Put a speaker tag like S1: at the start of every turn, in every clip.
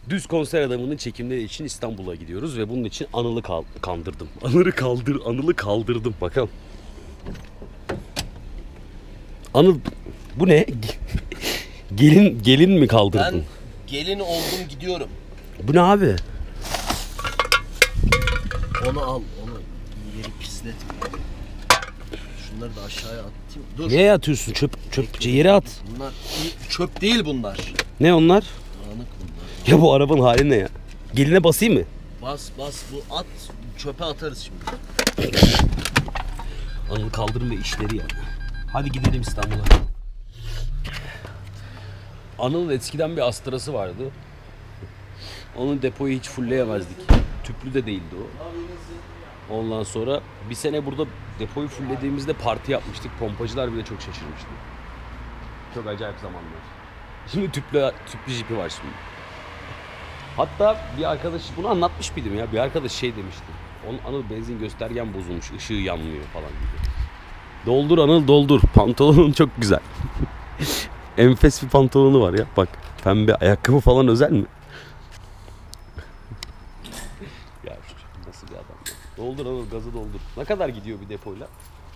S1: Düz konser adamının çekimleri için İstanbul'a gidiyoruz ve bunun için Anıl'ı kandırdım. Anıl'ı kaldırdım. Bakalım. Anıl bu ne? gelin mi kaldırdın?
S2: Ben gelin oldum gidiyorum.
S1: Bu ne abi?
S2: Onu al, onu yeri pisletme. Şunları da aşağıya atayım. Dur.
S1: Neye atıyorsun? Çöp yere at.
S2: Bunlar çöp değil bunlar.
S1: Ne onlar?
S2: Dağınık bunlar.
S1: Ya bu arabanın hali ne ya? Geline basayım mı?
S2: Bas bu at, çöpe atarız şimdi.
S1: Anıl kaldırma işleri yani. Hadi gidelim İstanbul'a. Anıl'ın eskiden bir Astra'sı vardı. Onun depoyu hiç fullleyemezdik. Tüplü de değildi o. Ondan sonra bir sene burada depoyu fulllediğimizde parti yapmıştık. Pompacılar bile çok şaşırmıştı. Çok acayip zamanlar. Şimdi tüplü jipi var şimdi. Hatta bir arkadaş, bunu anlatmış mıydım ya? Bir arkadaş şey demişti. Onun Anıl benzin göstergen bozulmuş, ışığı yanmıyor falan gibi. Doldur Anıl doldur. Pantolonun çok güzel. Enfes bir pantolonu var ya. Bak pembe ayakkabı falan özel mi? Ya nasıl bir adam ya. Doldur Anıl, gazı doldur. Ne kadar gidiyor bir depoyla?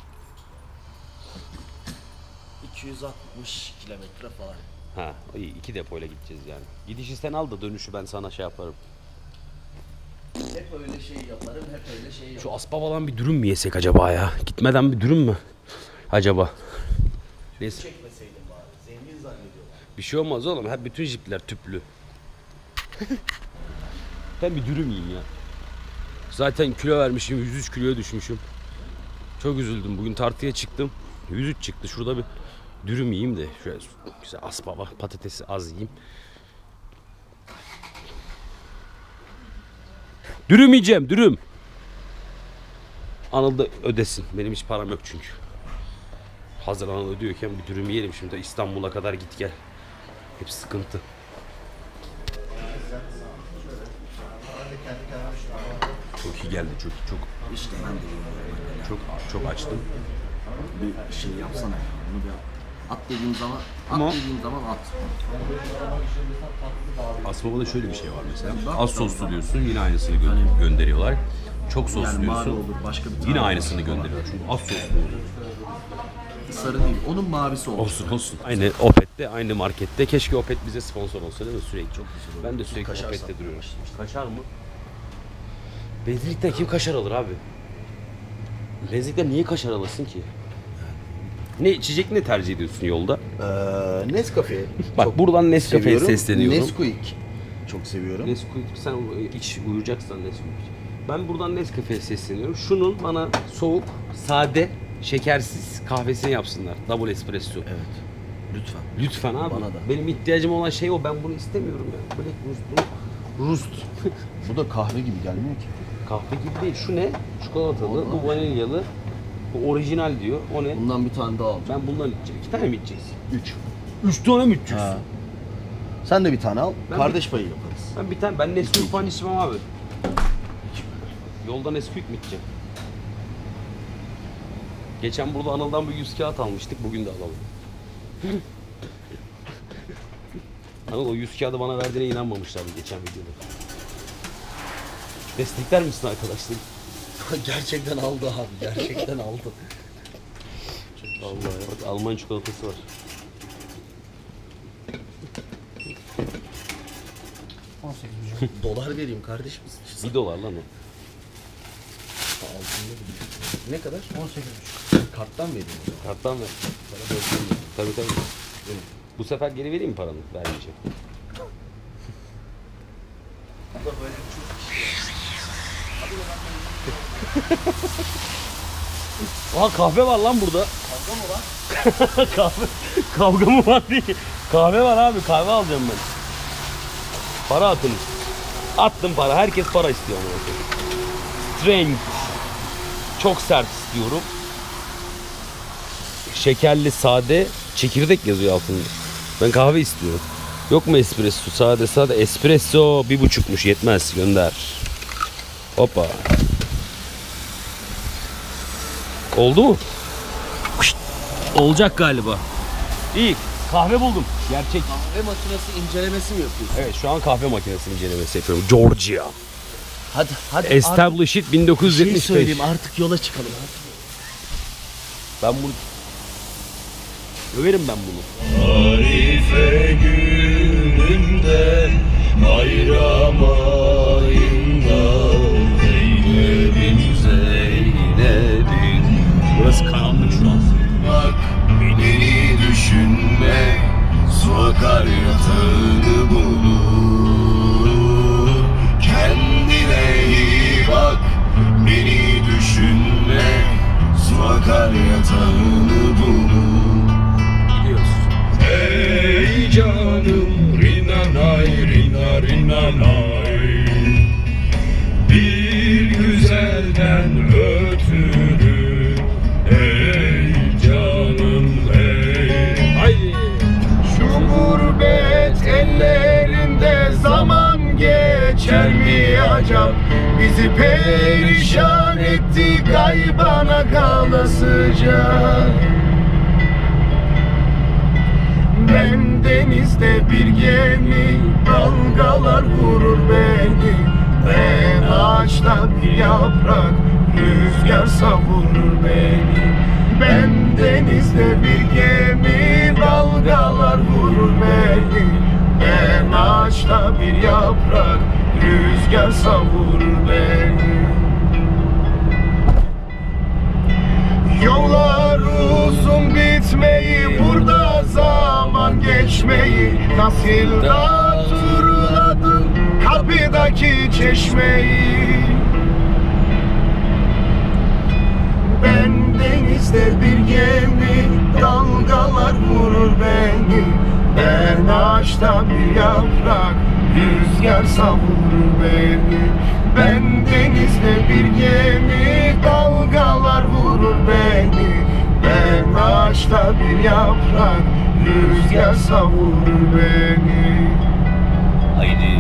S2: 260 kilometre falan.
S1: Ha iyi, 2 depoyla gideceğiz yani. Gidişi sen al da dönüşü ben sana şey yaparım.
S2: Hep öyle şey yaparım, hep öyle şey yaparım.
S1: Şu Aspava'dan bir dürüm mü yesek acaba ya? Gitmeden bir dürüm mü? Acaba. Neyse.
S2: Çekmeseydim bari, zengin zannediyorlar.
S1: Bir şey olmaz oğlum. Hep bütün jipler tüplü. Ben bir dürüm yiyeyim ya. Zaten kilo vermişim. 103 kiloya düşmüşüm. Çok üzüldüm. Bugün tartıya çıktım. 103 çıktı. Şurada bir dürüm yiyeyim de. Şöyle güzel Aspava patatesi az yiyeyim. Dürüm yiyeceğim. Dürüm. Anıl da ödesin. Benim hiç param yok çünkü. Hazır Anıl ödüyorken bir dürüm yiyelim şimdi. İstanbul'a kadar git gel. Hep sıkıntı. Çok iyi geldi. Çok
S2: İşte ben de
S1: çok açtım.
S2: bir şey yapsana. Bunu bir at dediğim zaman,
S1: Ama-
S2: at dediğim zaman at.
S1: Aspava'da şöyle bir şey var mesela. Az soslu diyorsun, yine aynısını gönderiyorlar. Çok soslu
S2: Yani mavi
S1: diyorsun.
S2: olur, başka bir tane.
S1: Yine aynısını gönderiyorlar. Çünkü az soslu oluyor.
S2: Sarı değil, onun mavisi olur.
S1: Olsun. Aynı Opet'te, aynı markette. Keşke Opet bize sponsor olsa değil mi sürekli?
S2: Çok güzel olur.
S1: Ben de sürekli
S2: Kaşar
S1: Opet'te
S2: satmaya
S1: duruyorum.
S2: başlamıştım.
S1: Kaşar mı? Benzinlikten kim kaşar alır abi? Benzinlikten niye kaşar alırsın ki? Ne içecek ne tercih ediyorsun yolda?
S2: Nescafe.
S1: Bak buradan Nescafe'ye
S2: seviyorum.
S1: sesleniyorum.
S2: Nesquik çok seviyorum.
S1: Nesquik sen iç uyuyacaksan Nesquik. Ben buradan Nescafe'ye sesleniyorum. Şunun bana soğuk, sade, şekersiz kahvesini yapsınlar. Double espresso.
S2: Evet. Lütfen.
S1: Lütfen abi.
S2: Bana da.
S1: Benim ihtiyacım olan şey o. Ben bunu istemiyorum ya. Black Rust.
S2: Bu da kahve gibi gelmiyor ki.
S1: Kahve gibi değil. Şu ne? Çikolatalı, bu vanilyalı. Bu orijinal diyor. O ne?
S2: Bundan bir tane daha al.
S1: Ben bundan içeceğim. 2 tane mi içeceğiz?
S2: 3.
S1: 3 tane mi içeceğiz?
S2: Ha. Sen de bir tane al.
S1: Ben
S2: Kardeş payı yaparız.
S1: Ben bir tane, ben Nesquik falan içmem abi. Yolda Nesquik mi içeceğim? Geçen burada Anıl'dan bir 100 kağıt almıştık. Bugün de alalım. Anıl o 100 kağıdı bana verdiğine inanmamışlardı geçen videoda. Destekler misin arkadaşlar?
S2: Gerçekten aldı abi. Gerçekten aldı.
S1: Allah ya bak Alman çikolatası var.
S2: Dolar vereyim kardeşim.
S1: $1 lan o.
S2: Ne kadar? 18,5. Karttan vereyim.
S1: Karttan ver. Tabii. Bu sefer geri vereyim mi paranı? Vermeyeceğim.
S2: Bu da böyle çok
S1: Aa kahve var lan burada.
S2: kavga mı var?
S1: Kavga mı var diye. Kahve var abi. Kahve alacağım ben. Para atın. Attım para. Herkes para istiyor ama. Strength. Çok sert istiyorum. Şekerli, sade, çekirdek yazıyor altında. Ben kahve istiyorum. Yok mu espresso? Sade. Espresso 1,5'muş. Yetmez. Gönder. Hoppa. Oldu mu? Olacak galiba. İyi. kahve buldum. Gerçek.
S2: Kahve makinesi incelemesi mi yapıyorsun?
S1: Evet şu an kahve makinesi incelemesi yapıyorum. Georgia.
S2: Hadi.
S1: Established
S2: Bir şey
S1: 1975.
S2: söyleyeyim, artık yola çıkalım.
S1: Ben bunu... Döverim ben bunu.
S3: Arife gününde bayram ayında Zeynep'im Zeynep'im.
S1: Burası karanlık şu an.
S3: Bak beni düşünme, su akar yatağını bulur. Kendine iyi bak, beni düşünme, su akar yatağını bulur. Ey canım rinanay rina rinanay, bir güzelden ötürü. Ey canım ey.
S1: Haydi.
S3: Şu gurbet ellerinde zaman geçer mi acaba? Bizi perişan etti kaybana kalasıca. Ben denizde bir gemi, dalgalar vurur beni. Ben ağaçta bir yaprak, rüzgar savurur beni. Ben denizde bir gemi, dalgalar vurur beni. Ben ağaçta bir yaprak, rüzgar savurur beni. Yollar uzun bitmeyi, burada zaman geçmeyi. Nasıl da turladım kapıdaki çeşmeyi. Ben denizde bir gemi, dalgalar vurur beni. Ben ağaçta bir yaprak, rüzgar savurur beni. Ben denizde bir gemi, dalgalar vurur beni. Ben ağaçta bir yaprak, rüzgar savurur beni.
S1: Haydi.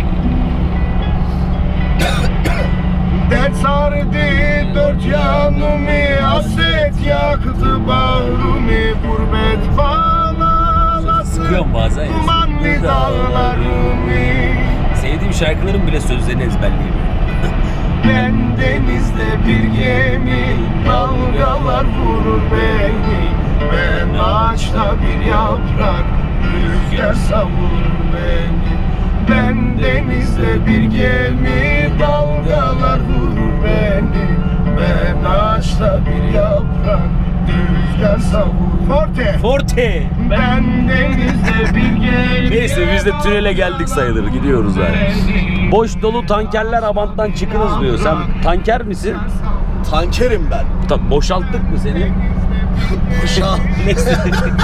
S3: Dert sardı dört yanımı, hasret yaktı bağrımı. Gurbet bağlaması,
S1: Sıkıyorum bazen ya.
S3: dumanlı dağlarımı.
S1: Sevdiğim şarkıların bile sözlerini ezberleyeyim.
S3: Ben denizde bir gemi, dalgalar vurur beni. Ben ağaçta bir yaprak, rüzgar savurur beni. Ben denizde bir gemi, dalgalar vurur beni. Ben ağaçta bir yaprak, rüzgar savurur. Forte!
S1: Forte.
S3: Ben denizde bir gemi.
S1: Neyse biz de tünele geldik sayılır. Gidiyoruz yani. Boş dolu tankerler Abant'tan çıkınız diyor. Sen tanker misin?
S2: Tankerim ben.
S1: Boşalttık mı seni?
S2: Boşa.
S1: Neyse.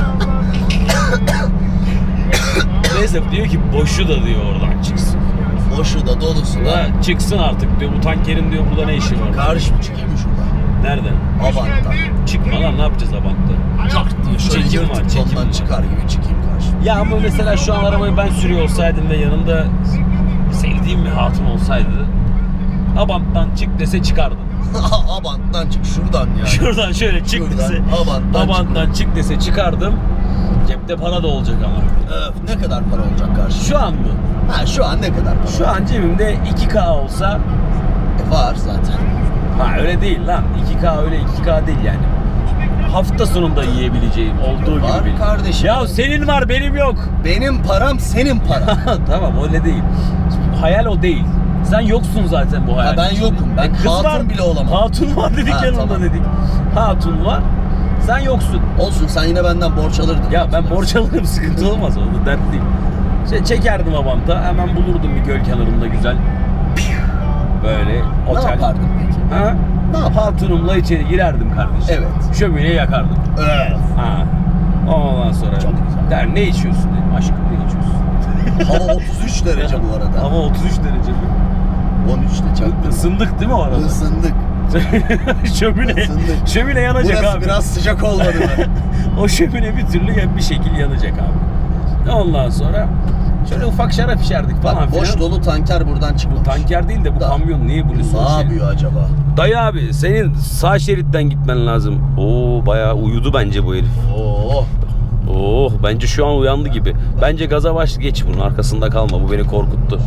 S1: Neyse diyor ki boşu da diyor oradan çıksın.
S2: Boşu da dolusu da.
S1: Ha, çıksın artık diyor. Bu tankerin diyor burada ne işi var?
S2: Karışım çıkayım mı şuradan?
S1: Nereden?
S2: Abant'tan.
S1: Çıkma lan, ne yapacağız Abant'ta?
S2: Cart diye şöyle
S1: Çekim var,
S2: yırtıp
S1: çekim
S2: ondan
S1: var.
S2: çıkar gibi çıkayım karşıma.
S1: Ya ama mesela şu an arabayı ben sürüyor olsaydım ve yanımda sevdiğim bir hatun olsaydı Abant'tan çık dese çıkardım.
S2: Abant'tan çık şuradan yani.
S1: Şuradan şöyle çık
S2: Şuradan,
S1: dese Abant'tan çık dese çıkardım. Cepte para da olacak ama.
S2: Öf, ne kadar para olacak karşıma?
S1: Şu an mı?
S2: Ha şu an ne kadar para?
S1: Şu an cebimde 2K olsa
S2: Var zaten.
S1: ha öyle değil lan. 2K öyle 2K değil yani. Hafta sonunda yiyebileceğim olduğu
S2: Var
S1: gibi. benim.
S2: kardeşim.
S1: Ya senin var benim yok.
S2: Benim param senin paran.
S1: Tamam öyle değil. Hayal o değil. Sen yoksun zaten bu hayal.
S2: ben yokum. Ben hatun bile olamam.
S1: Hatun var dedik
S2: Ha,
S1: yanında
S2: tamam.
S1: dedik. Hatun var. Sen yoksun.
S2: Olsun, sen yine benden borç alırdın.
S1: Ya ben borç alırım, sıkıntı olmaz, o da dert değil. İşte çekerdim Abant'a, hemen bulurdum bir göl kenarında güzel. Böyle otel.
S2: Ne yapardın peki?
S1: Ha?
S2: Ne yapardın?
S1: Hatunumla içeri girerdim kardeşim.
S2: Evet.
S1: Şömineyi yakardım.
S2: Öf.
S1: Ha. Ondan sonra
S2: Çok güzel.
S1: der ne içiyorsun dedim. Aşkım ne içiyorsun?
S2: Hava 33 derece bu arada.
S1: Ama 33 derece mi?
S2: 13'te çaktım.
S1: Isındık değil mi o arada?
S2: Isındık.
S1: şömine.
S2: Isındık.
S1: Şömine yanacak
S2: Burası
S1: abi.
S2: biraz sıcak olmadı mı?
S1: O şömine bir türlü bir şekil yanacak abi. Ondan sonra şöyle ufak şarap içerdik falan
S2: Bak, boş
S1: filan.
S2: dolu tanker buradan
S1: Bu
S2: çıkmamış.
S1: tanker değil de bu
S2: Da.
S1: kamyon niye bunu
S2: Ne yapıyor acaba?
S1: Dayı abi senin sağ şeritten gitmen lazım. Oo bayağı uyudu bence bu herif.
S2: Oo.
S1: Oh, bence şu an uyandı gibi. Bence gaza baş, geç bunun arkasında kalma. Bu beni korkuttu.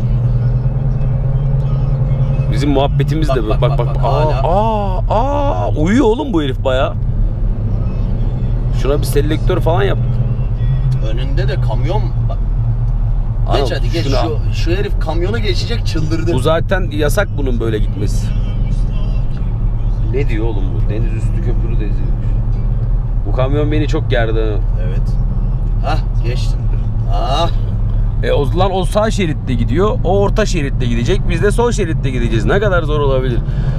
S1: Bizim muhabbetimiz de böyle. Bak. Uyuyor oğlum bu herif bayağı. Şuna bir selektör falan yap.
S2: Önünde de kamyon bak. Geç hadi geç. Şu herif kamyona geçecek, çıldırdı.
S1: Bu zaten yasak bunun böyle gitmesi. Ne diyor oğlum bu? Deniz üstü köprü de izliyormuş. Bu kamyon beni çok gerdi.
S2: Evet. Hah geçtim.
S1: O sağ şeritte gidiyor. O orta şeritte gidecek. Biz de sol şeritte gideceğiz. Ne kadar zor olabilir.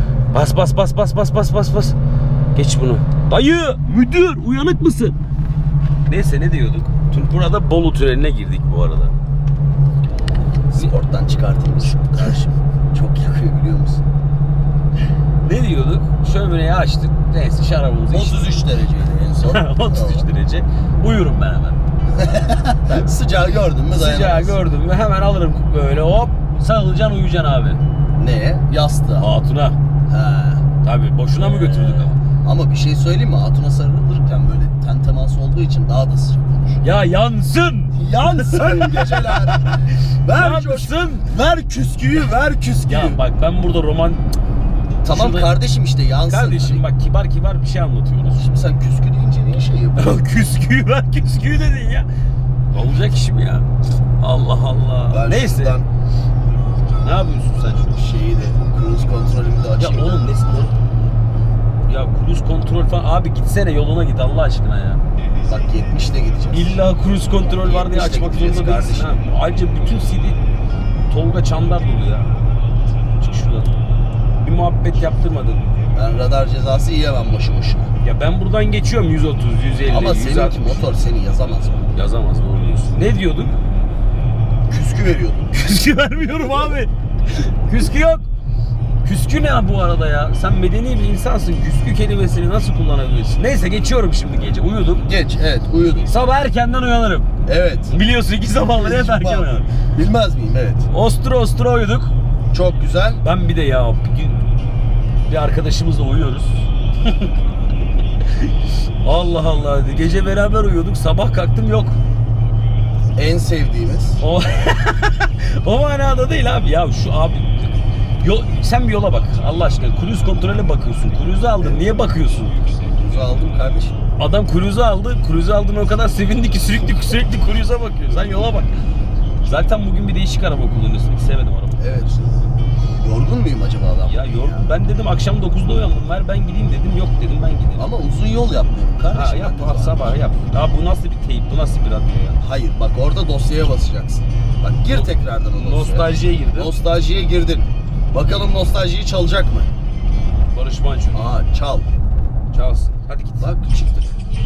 S1: Bas. Geç bunu. Dayı, müdür, uyanık mısın? Neyse, ne diyorduk? Burada Bolu tüneline girdik bu arada.
S2: Sporttan çıkartayım şu karşım. Çok yakıyor biliyor musun?
S1: Ne diyorduk? Şömineyi açtık. Neyse, şarabımızı içtik.
S2: 33 dereceydi en son.
S1: 33 derece. Uyurum ben hemen.
S2: Sıcağı gördün mü dayanamazsın.
S1: Sıcağı gördüm mü hemen alırım böyle, hop sarılacaksın, uyuyacaksın abi.
S2: Neye? Yastığa.
S1: Hatuna.
S2: He.
S1: Tabii boşuna mı götürdük ama?
S2: Ama bir şey söyleyeyim mi? Hatuna sarılırken böyle ten teması olduğu için daha da sıcak olur.
S1: Ya yansın!
S2: Yansın geceler!
S1: Yansın!
S2: Ver küsküyü, ver küsküyü!
S1: Ya bak, ben burada roman...
S2: Tamam
S1: Şurada...
S2: kardeşim işte yansın.
S1: Kardeşim bak, kibar bir şey anlatıyoruz.
S2: Şimdi sen küskü deyince niye şey yapıyorsun?
S1: Küsküyü ver, küsküyü dedin ya. Olacak iş mi ya? Allah Allah.
S2: Ben
S1: neyse.
S2: şuradan
S1: Ne yapıyorsun sen şu?
S2: şeyi de, cruise kontrolümü de
S1: Ya
S2: açayım.
S1: oğlum nesin lan? Ya cruise kontrol falan. Abi gitsene, yoluna git Allah aşkına ya.
S2: Bak 70'le gideceğiz.
S1: İlla cruise kontrol var diye
S2: 70'le
S1: açmak
S2: gideceğiz
S1: zorunda değilsin ha.
S2: kardeşim.
S1: Ayrıca bütün CD Tolga Çandar dolu ya. Çık şuradan. Bir muhabbet yaptırmadın.
S2: Ben radar cezası yiyemem boşu boşuna.
S1: Ya ben buradan geçiyorum 130, 150,
S2: Ama
S1: 160.
S2: seninki motor seni yazamaz mı?
S1: Yazamaz, doğru diyorsun. Ne diyorduk?
S2: Küskü veriyordun.
S1: Küskü vermiyorum abi. Küskü yok. Küskü ne bu arada ya? Sen medeni bir insansın. Küskü kelimesini nasıl kullanabilirsin? Neyse, geçiyorum şimdi gece. Uyudum.
S2: Geç, evet uyudun.
S1: Sabah erkenden uyanırım.
S2: Evet.
S1: Biliyorsun, 2 sabahları hep erken uyanırım.
S2: Bilmez miyim? Evet.
S1: Ostura uyuduk.
S2: Çok güzel.
S1: Ben bir de ya bir arkadaşımızla uyuyoruz. Allah Allah. Gece beraber uyuyorduk. Sabah kalktım, yok.
S2: En sevdiğimiz.
S1: O manada değil abi. Ya şu abi sen bir yola bak. Allah aşkına. Cruise kontrole bakıyorsun. Cruise'u aldın. Evet. Niye bakıyorsun?
S2: Cruise'u aldım kardeşim.
S1: Adam cruise'u aldı. Cruise'u aldığına o kadar sevindi ki sürekli cruise'a bakıyor. Sen yola bak. Zaten bugün bir değişik araba kullanıyorsun. Hiç sevmedim arabayı.
S2: Evet. Yorgun muyum acaba adam?
S1: Ya yorgun. Ben dedim akşam 9'da uyandım. Ver ben gideyim dedim. Yok dedim, ben gidelim.
S2: Ama uzun yol yapmıyorum kardeşim.
S1: Ha yap, sabah yap. Ya bu nasıl bir teyp? Bu nasıl bir radyo ya?
S2: Hayır bak, orada dosyaya basacaksın. Bak gir tekrardan o dosyaya.
S1: Nostaljiye girdin.
S2: Nostaljiye girdin. Bakalım nostaljiyi çalacak mı?
S1: Barış Manço.
S2: Aa çal.
S1: Çalsın. Hadi git.
S2: Bak çıktık.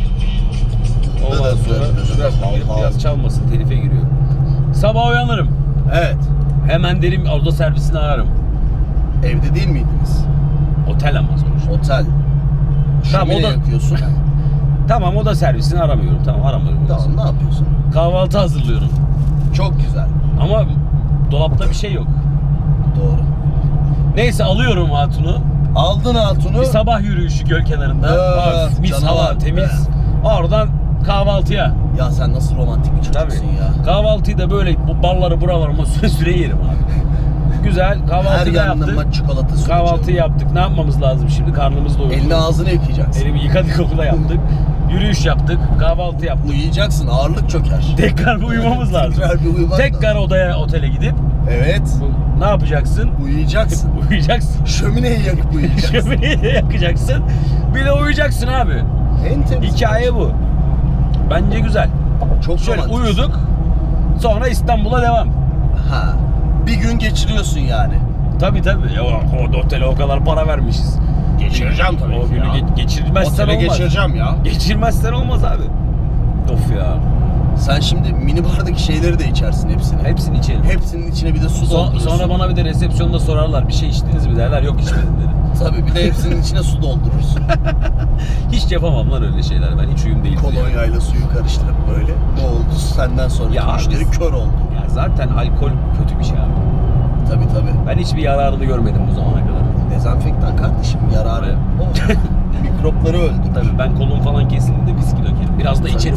S1: Ondan sonra biraz çalmasın, telife giriyor. Sabah uyanırım.
S2: Evet.
S1: Hemen derim, oda servisini ararım.
S2: Evde değil miydiniz?
S1: Otel ama sonuçta.
S2: Otel.
S1: Tamam,
S2: Şömine yakıyorsun.
S1: Tamam, oda servisini aramıyorum. Tamam, aramıyorum.
S2: Tamam, ne yapıyorsun?
S1: Kahvaltı hazırlıyorum.
S2: Çok güzel.
S1: Ama dolapta bir şey yok.
S2: Doğru.
S1: Neyse, alıyorum hatunu.
S2: Aldın hatunu.
S1: Bir sabah yürüyüşü göl kenarında. Mis hava, temiz. Oradan kahvaltıya.
S2: Ya sen nasıl romantik bir çocuksun ya.
S1: Kahvaltıyı da böyle bu balları buralarıma süre yerim abi. Güzel kahvaltıyı da yaptık.
S2: Her çikolata süreceğim.
S1: Kahvaltıyı yaptık. Ne yapmamız lazım şimdi? Karnımız doyurdu.
S2: Elini ağzını yıkayacaksın.
S1: Elimi yıkadık, onu da yaptık. Yürüyüş yaptık. Kahvaltı yaptık.
S2: Uyuyacaksın. Ağırlık çöker.
S1: Tekrar bir uyumamız lazım.
S2: Tekrar bir uyumak
S1: Tekrar
S2: lazım.
S1: otele gidip.
S2: Evet.
S1: Ne yapacaksın?
S2: Uyuyacaksın.
S1: Uyuyacaksın.
S2: Şömineyi yakıp uyuyacaksın.
S1: Şömineyi de yakacaksın. Bir de uyuyacaksın abi.
S2: En temiz.
S1: Hikaye bu. Bence güzel.
S2: Çok
S1: şöyle
S2: romantik.
S1: uyuduk. Sonra İstanbul'a devam.
S2: Ha. Bir gün geçiriyorsun yani.
S1: Tabii. Ya, o otele o kadar para vermişiz.
S2: Geçireceğim tabii.
S1: O günü geçirmezsen
S2: Otele
S1: olmaz.
S2: geçireceğim ya.
S1: Geçirmezsen olmaz abi. Of ya.
S2: Sen şimdi minibardaki şeyleri de içersin hepsini.
S1: Hepsini içelim.
S2: Hepsinin içine bir de su dolduruyorsun.
S1: Sonra bana bir de resepsiyonda sorarlar, bir şey içtiniz mi derler, yok içmedim derim.
S2: Tabii bir de hepsinin içine su doldurursun.
S1: Hiç yapamam lan öyle şeyler, ben hiç uyum değilim.
S2: Kolonyayla suyu karıştırıp böyle. Ne oldu senden sonraki müşteri kör oldu.
S1: Ya zaten alkol kötü bir şey abi.
S2: Tabii.
S1: Ben hiçbir yararını görmedim bu zamana kadar.
S2: Dezenfektan kardeşim, yararı. O mikropları öldürür.
S1: Tabii ben kolum falan kesildiğinde viski dökerim. Biraz da içerim
S2: Tabii.
S1: abi.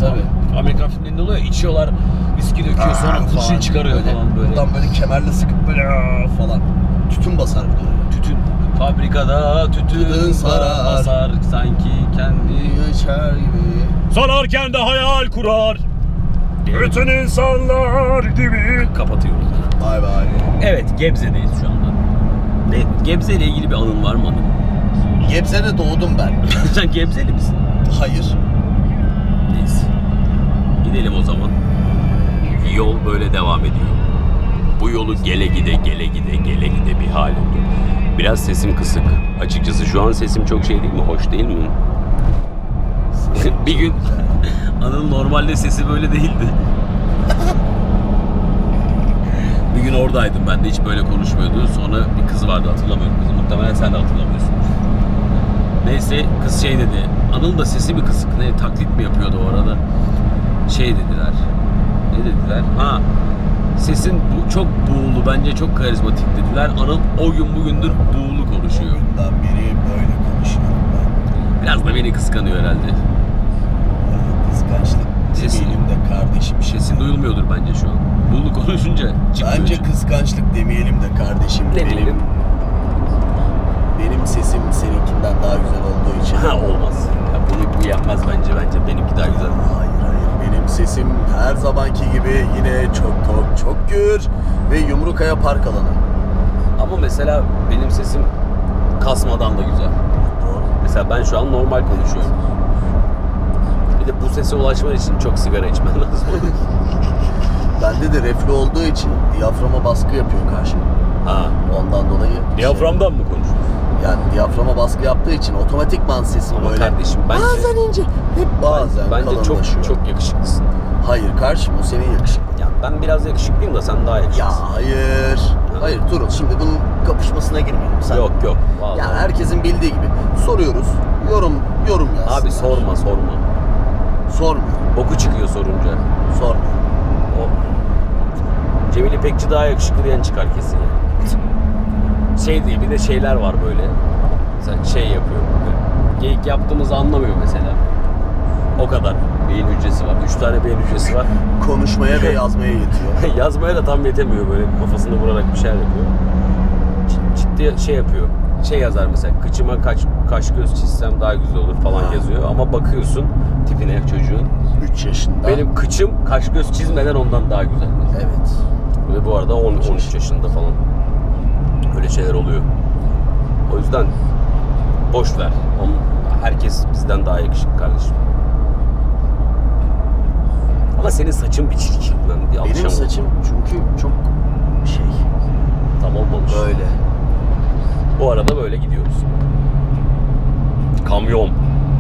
S1: Amerikan filmlerinde oluyor ya, içiyorlar, viski döküyor sonra kurşun çıkarıyor falan böyle.
S2: Buradan böyle kemerle sıkıp böyle falan. Tütün basar bir de öyle.
S1: Tütün. Fabrikada tütün
S2: sarar.
S1: basar sanki kendi.
S2: Geçer gibi.
S3: Sanarken de hayal kurar. Bütün insanlar gibi.
S1: Kapatıyoruz.
S2: Bay bay.
S1: Evet, Gebze'deyiz şu anda. Gebze ile ilgili bir anın var mı anın?
S2: Gebze'de doğdum ben.
S1: Sen Gebzeli misin?
S2: Hayır.
S1: Neyse. Gidelim o zaman. Yol böyle devam ediyor. Bu yolu gele gide bir hal oldu. Biraz sesim kısık. Açıkçası şu an sesim çok şey değil mi? Hoş değil mi? Bir gün Anıl normalde sesi böyle değildi. Bir gün oradaydım ben de, hiç böyle konuşmuyordu. Sonra bir kız vardı, hatırlamıyorum kızı. Muhtemelen sen de hatırlamıyorsun. Neyse kız şey dedi. Anıl da sesi mi kısık ne, taklit mi yapıyordu o arada? Şey dediler. Ne dediler? Ha, sesin çok buğulu, bence çok karizmatik dediler. Anıl o gün bugündür buğulu konuşuyor.
S2: Bundan beri böyle konuşuyorum ben.
S1: Biraz da beni kıskanıyor herhalde.
S2: Kıskançlık demeyelim de kardeşim.
S1: Sesin duyulmuyordur bence şu an. Buğulu konuşunca çıkmıyor.
S2: Bence kıskançlık demeyelim de kardeşim.
S1: Demeyelim.
S2: Benim sesim seninkinden daha güzel olduğu için.
S1: Ha, olmaz. Ya bu yenmez bence. Bence benimki daha güzel.
S2: Hayır. Benim sesim her zamanki gibi yine çok tok, çok gür ve Yumrukaya Park alanı.
S1: Ama mesela benim sesim kasmadan da güzel.
S2: Doğru.
S1: Mesela ben şu an normal konuşuyorum. Bir de bu sese ulaşman için çok sigara içmen lazım.
S2: Bende de reflü olduğu için diyaframa baskı yapıyor karşıma.
S1: Ha.
S2: Ondan dolayı...
S1: Diyaframdan mı konuşuyorsun?
S2: Yani diyaframa baskı yaptığı için otomatikman sesim
S1: Ama
S2: böyle...
S1: kardeşim bence...
S2: Bazen ince, hep bazen
S1: Bence
S2: kalınlaşıyor.
S1: çok yakışıklısın.
S2: Hayır karşım, o senin yakışıklı.
S1: Ya ben biraz yakışıklıyım da sen daha
S2: Ya
S1: yakışıklısın.
S2: hayır. Hayır Turul, şimdi bunun kapışmasına girmeyelim. Sen...
S1: Yok. Vallahi.
S2: Ya herkesin bildiği gibi soruyoruz. Yorum yazsınlar.
S1: Abi sorma.
S2: Sormuyor.
S1: Boku çıkıyor sorunca.
S2: Sormuyor.
S1: O. Cemil İpekçi daha yakışıklı diyen çıkar kesin yani. Şey diye bir de şeyler var böyle. Mesela şey yapıyor. Böyle. Geyik yaptığımızı anlamıyor mesela. O kadar beyin hücresi var. 3 tane beyin hücresi var.
S2: Konuşmaya ve yazmaya yetiyor.
S1: Yazmaya da tam yetemiyor, böyle kafasını vurarak bir şeyler yapıyor. Ciddi şey yapıyor. Şey yazar mesela, kıçıma kaş göz çizsem daha güzel olur falan yazıyor. Ama bakıyorsun tipine çocuğun.
S2: 3 yaşında.
S1: Benim kıçım kaş göz çizmeden ondan daha güzel.
S2: Evet.
S1: Ve bu arada 13 yaşında falan. Öyle şeyler oluyor. O yüzden boş ver. Herkes bizden daha yakışıklı kardeşim. Ama senin saçın bir çirkin.
S2: Benim saçım çünkü çok şey.
S1: Tam olmamış.
S2: Böyle.
S1: Bu arada böyle gidiyoruz. Kamyon.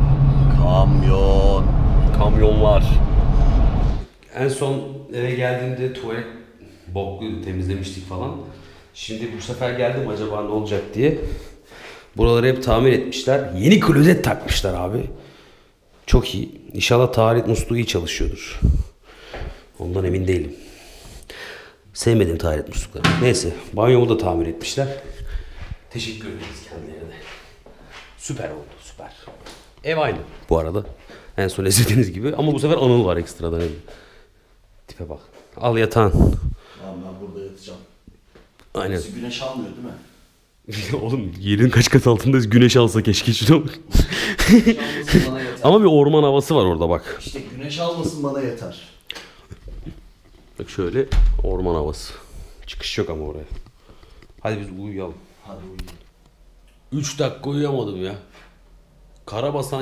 S1: Kamyonlar. En son eve geldiğimde tuvalet boklu temizlemiştik falan. Şimdi bu sefer geldim acaba ne olacak diye. Buraları hep tamir etmişler. Yeni klozet takmışlar abi. Çok iyi. İnşallah taharet musluğu iyi çalışıyordur. Ondan emin değilim. Sevmedim taharet muslukları. Neyse, banyomu da tamir etmişler. Teşekkür ederiz kendilerine. Süper oldu, süper. Ev aynı bu arada. En son izlediğiniz gibi. Ama bu sefer Anıl var ekstradan evde. Tipe bak. Al yatağın.
S2: Tamam, ben burada yatacağım.
S1: Aynen.
S2: Bizi güneş almıyor değil mi?
S1: Oğlum yerin kaç kat altındayız, güneş alsa keşke şuna bak.
S2: Güneş almasın bana yeter.
S1: Ama bir orman havası var orada bak.
S2: İşte güneş almasın bana yeter.
S1: Bak şöyle orman havası. Çıkış yok ama oraya. Hadi biz uyuyalım.
S2: Hadi uyuyun.
S1: 3 dakika uyuyamadım ya. Karabasan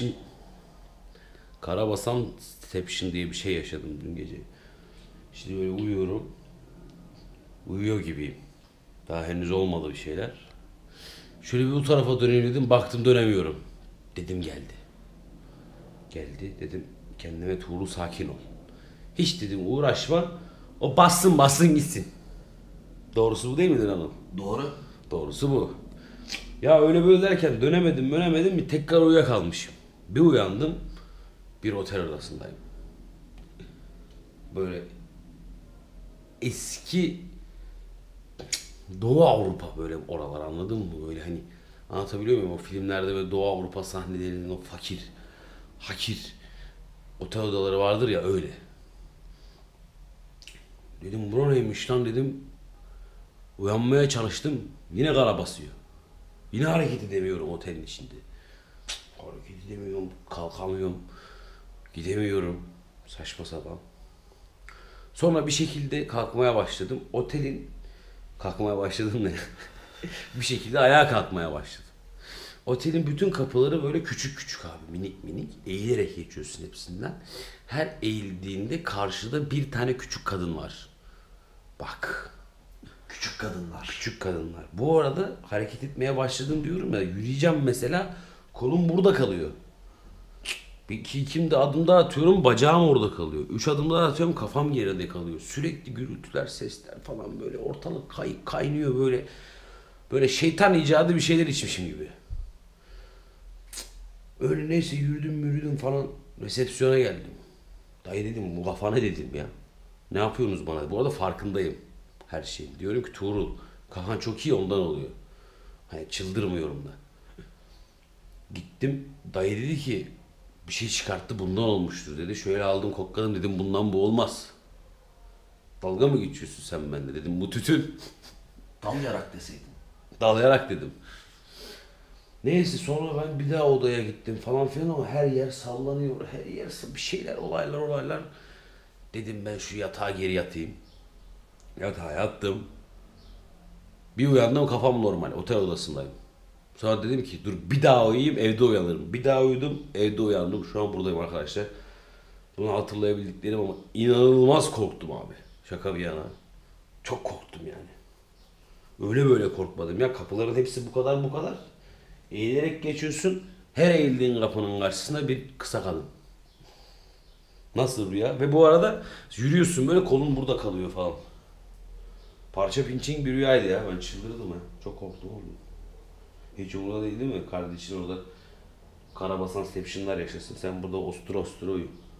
S1: Steption diye bir şey yaşadım dün gece. Şimdi böyle uyuyorum. Uyuyor gibiyim. Daha henüz olmadı bir şeyler. Şöyle bir bu tarafa döneyim dedim. Baktım dönemiyorum. Dedim geldi. Geldi dedim kendime, Tuğrul sakin ol. Hiç dedim uğraşma. O bassın gitsin. Doğrusu bu değil midir hanım?
S2: Doğru.
S1: Doğrusu bu. Ya öyle böyle derken dönemedim bir tekrar uyuyakalmışım. Bir uyandım. Bir otel odasındayım. Böyle eski Doğu Avrupa böyle oralar, anladın mı? Böyle hani anlatabiliyor muyum? O filmlerde böyle Doğu Avrupa sahnelerinin o fakir, hakir, otel odaları vardır ya, öyle. Dedim bura neymiş lan dedim. Uyanmaya çalıştım. Yine kara basıyor. Yine hareket edemiyorum otelin içinde. Hareket edemiyorum. Kalkamıyorum. Gidemiyorum. Saçma sapan. Sonra bir şekilde kalkmaya başladım. Kalkmaya başladım ne? Bir şekilde ayağa kalkmaya başladım. Otelin bütün kapıları böyle küçük küçük abi, minik minik. Eğilerek geçiyorsun hepsinden. Her eğildiğinde karşıda bir tane küçük kadın var. Bak.
S2: Küçük kadınlar.
S1: Küçük kadınlar. Bu arada hareket etmeye başladım diyorum ya. Yürüyeceğim mesela. Kolum burada kalıyor. İki de adım daha atıyorum, bacağım orada kalıyor. 3 adım daha atıyorum, kafam geride kalıyor. Sürekli gürültüler, sesler falan, böyle ortalık kaynıyor böyle. Böyle şeytan icadı bir şeyler içmişim gibi. Öyle neyse yürüdüm falan, resepsiyona geldim. Dayı dedim, bu kafa ne dedim ya. Ne yapıyorsunuz bana? Bu arada farkındayım her şeyin. Diyorum ki Tuğrul, kafan çok iyi, ondan oluyor. Hani çıldırmıyorum da. Gittim, dayı dedi ki bir şey çıkarttı, bundan olmuştur dedi. Şöyle aldım kokladım, dedim bundan bu olmaz. Dalga mı geçiyorsun sen benimle dedim, bu tütün.
S2: Damlayarak deseydin.
S1: Dalayarak dedim. Neyse sonra ben bir daha odaya gittim falan filan ama her yer sallanıyor. Her yer bir şeyler, olaylar. Dedim ben şu yatağa geri yatayım. Yatağa yattım. Bir uyandım, kafam normal. Otel odasındayım. Sonra dedim ki dur bir daha uyuyayım, evde uyanırım. Bir daha uyudum, evde uyandım. Şu an buradayım arkadaşlar. Bunu hatırlayabildiklerim ama inanılmaz korktum abi. Şaka bir yana. Çok korktum yani. Öyle böyle korkmadım ya. Kapıların hepsi bu kadar. Eğilerek geçiyorsun. Her eğildiğin kapının karşısında bir kısa kadın. Nasıl rüya? Ve bu arada yürüyorsun böyle, kolun burada kalıyor falan. Parça pinçing bir rüyaydı ya. Ben çıldırdım ha. Çok korktum oğlum. Hiç umurda değil mi? Kardeşin orada karabasan stepşinler yaşasın. Sen burada ostura uyu.